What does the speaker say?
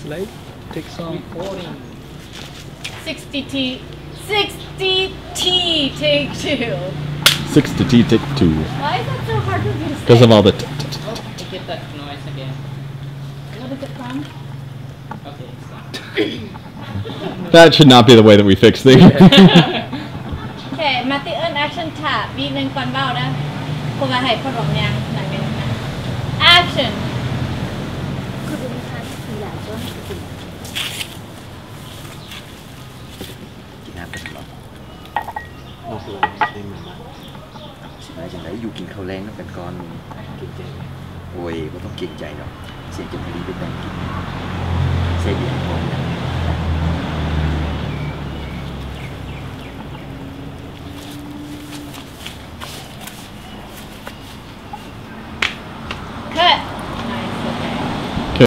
Slide. Take some. 60T. 60T. Take two. 60T take 2. Why is that so hard for me to say? Because of all the. Oh, I get that noise again. What is it from? Okay, it's not. That should not be the way that we fix things. Okay, มาติเอิญ action tap วีหนึ่งก่อนเบ้านะพวกเราให้พอดองยังหนังเป็นนะ action คือเป็นการที่อยากจะกินกินน้ำกันหรอสิได้จังไรอยู่กินข้าวแรงน้ำกันก่อนโอ้ยก็ต้องเก่งใจเนาะเสียงจะพอดีเป็นแบ่งกินเสียเบียร์พอ